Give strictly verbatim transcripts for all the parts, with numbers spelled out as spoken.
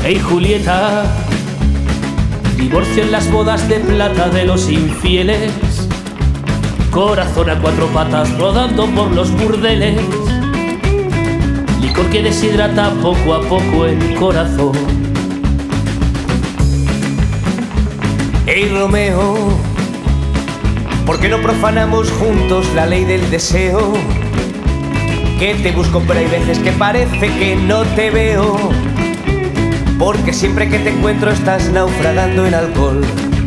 Hey Julieta, divorcio en las bodas de plata de los infieles, corazón a cuatro patas rodando por los burdeles, licor que deshidrata poco a poco el corazón. Hey Romeo, ¿por qué no profanamos juntos la ley del deseo? Que te busco pero hay veces que parece que no te veo, porque siempre que te encuentro estás naufragando en alcohol.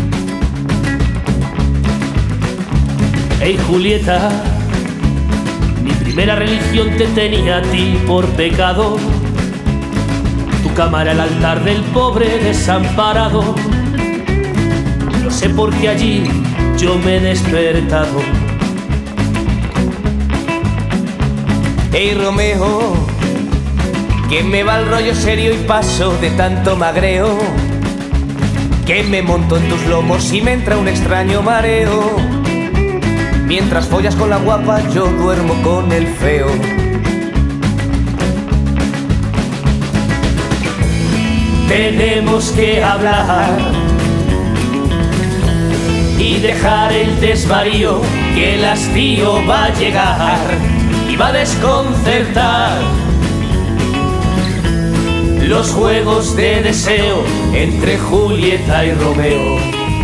Hey Julieta, mi primera religión te tenía a ti por pecado, tu cama era el altar del pobre desamparado. No sé por qué allí yo me he despertado. Hey Romeo, que me va el rollo serio y paso de tanto magreo, que me monto en tus lomos y me entra un extraño mareo. Mientras follas con la guapa yo duermo con el feo. Tenemos que hablar y dejar el desvarío, que el hastío va a llegar y va a desconcertar los juegos de deseo entre Julieta y Romeo.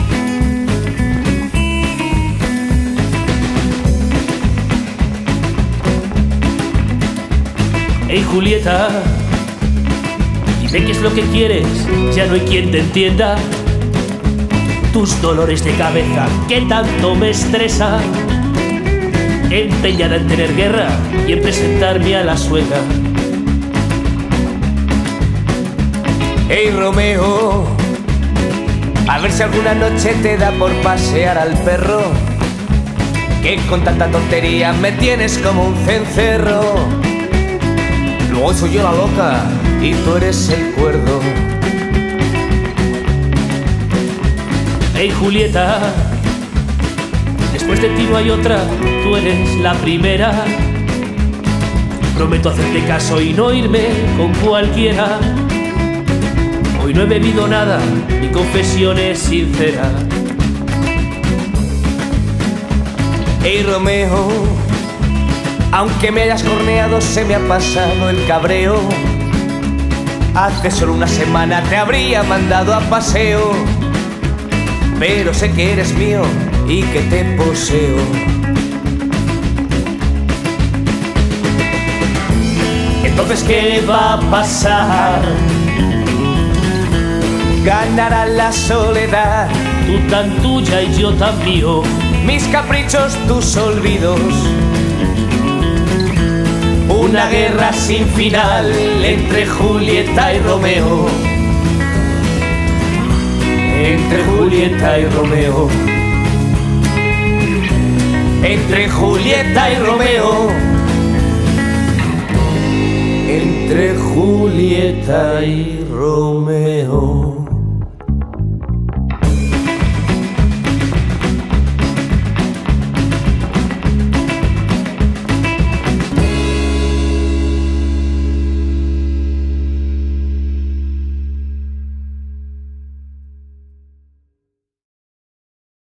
Hey Julieta, dime qué es lo que quieres, ya no hay quien te entienda. Tus dolores de cabeza que tanto me estresan, empeñada en tener guerra y en presentarme a la suegra. Hey Romeo, a ver si alguna noche te da por pasear al perro, que con tanta tontería me tienes como un cencerro. Luego soy yo la loca y tú eres el cuerdo. Hey Julieta, después de ti no hay otra, tú eres la primera. Prometo hacerte caso y no irme con cualquiera. Hoy no he bebido nada, mi confesión es sincera. Hey Romeo, aunque me hayas corneado se me ha pasado el cabreo. Hace solo una semana te habría mandado a paseo, pero sé que eres mío y que te poseo. Entonces, ¿qué va a pasar? Ganará la soledad, Tú tan tuya y yo tan mío, mis caprichos, tus olvidos. una guerra sin final entre Julieta y Romeo. Entre Julieta y Romeo. Entre Julieta y Romeo. Entre Julieta y Romeo.